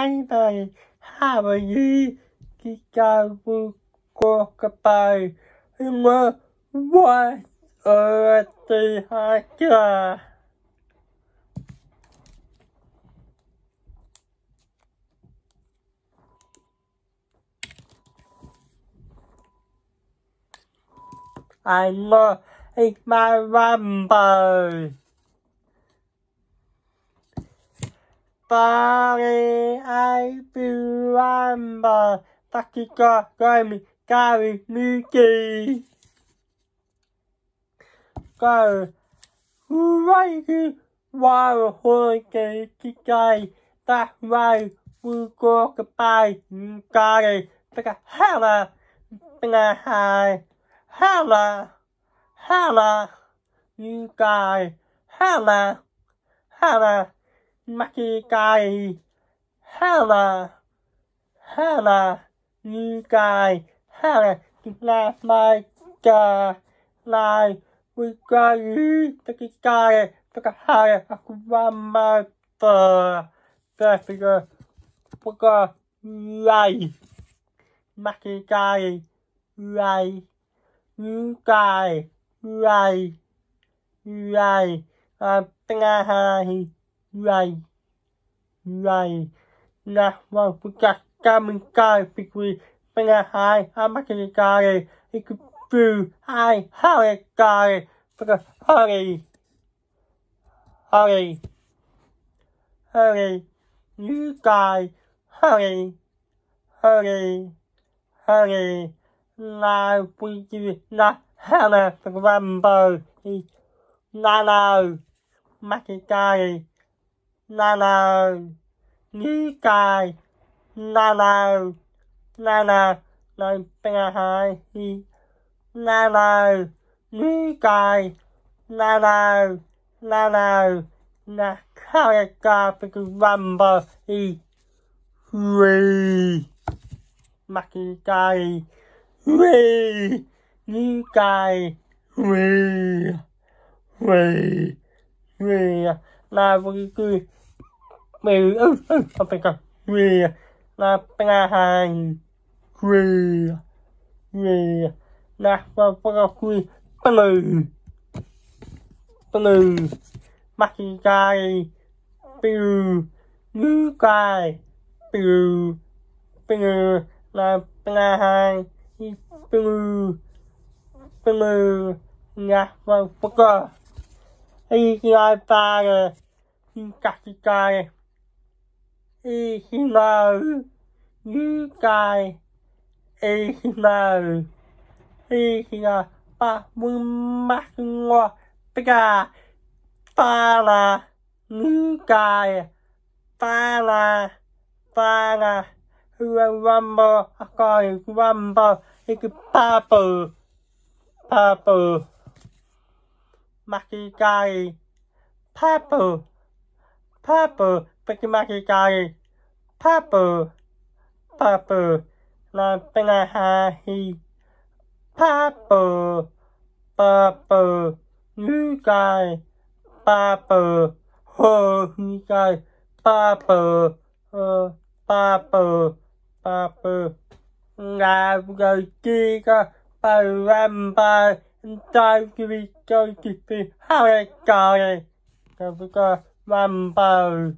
hai bài hai gì khi ca vui qua cái bài mà qua ở thì hai cha I know it's my rumble. Body, I feel rumble. Takika, Grammy, Gary, Mickey. Go. Right, wild, holiday, Kikai. That way, we go goodbye. Gary, pick a hella, pick a high. Hella, you guy, hella, Mackie guy, hella, you guy, hella, laugh my guy, lie, we got you, take a guy, take a higher, I could run my fur, figure, we got lie, Mackie guy, lie. You guy, right, pengahi, right. Nah, well, we got coming guy, big we, pengahi, I'm making a guy, he could do, hurry, guy, because hurry, you guy, hurry. Now we do not Hannah the Rambo. Nano, Mackie guy, Nano, new guy, Nano, no finger high, Nano, new guy, Nano, na carrot guy the Rambo, free, Mackie guy. You guy, now we go. I think I'm now behind. Now we're blue, Mackie guy, blue, you guy, blue, now behind. Blue, nha, vâng, bốc cơ. Ý khi ai ta kìa, khi cắt cái cài. Ý khi nào, như cài. Ý khi nào, ba mương mắt ngoa. Tất cả, ba là, như cài. Ba là, rumble, I call it rumble. It's purple, Mackie guy, purple, Picky Mackie guy, purple, now penna high, purple, you guy, purple, oh, you guy, purple, now we go digger, remember, and don't give it go to be how guy. So we go Rambo.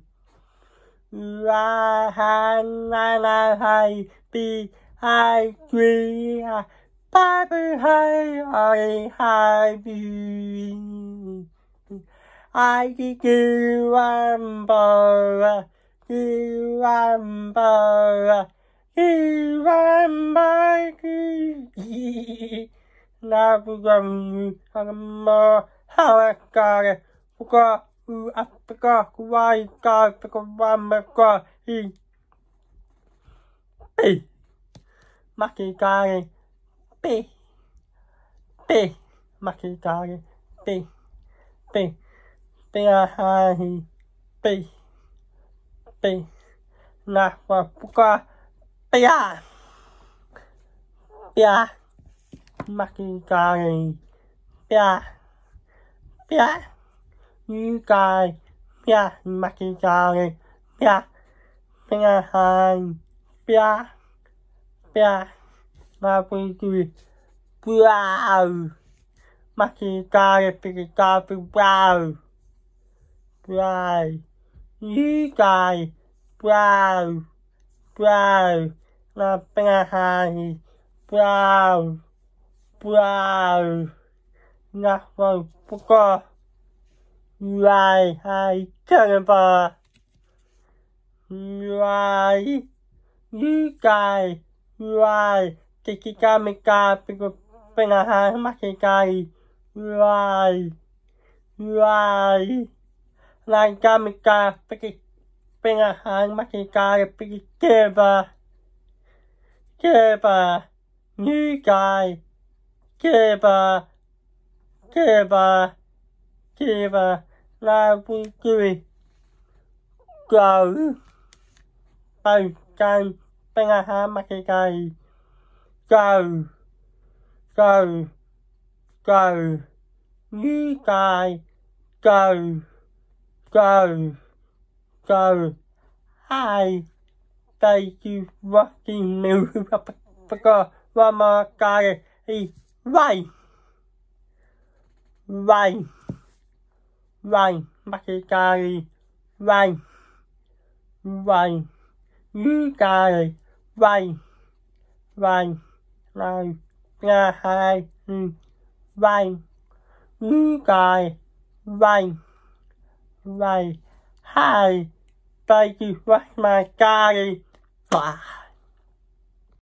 Hey, be I agree. Bye, be. I give Rambo. Now we're going to more how I got it. We got I forgot why God because one got he B Mackie guy B Mackie guy B now we got Mackie guy you guy Mackie guy hai bia bia là vui cười wow mắt khi ca thì ca từ wow wow như cài wow wow là hai wow wow là vào bữa right hai caliber right như cài right cái cameraเป็นอาหารมักไก่ right right รายการมีการเป็นอาหารมักไก่เป็นเก็บนี่ไก่เก็บลาบุกุยเก่าไปกันเป็นอาหารมักไก่เก่านี่ไก่เก่าHi, thank you for watching me. One more guy. Right. Mackie guy. Right. You guy. Right. Now, hi. Right. You guy. Right. Hi. Thank you for my guy.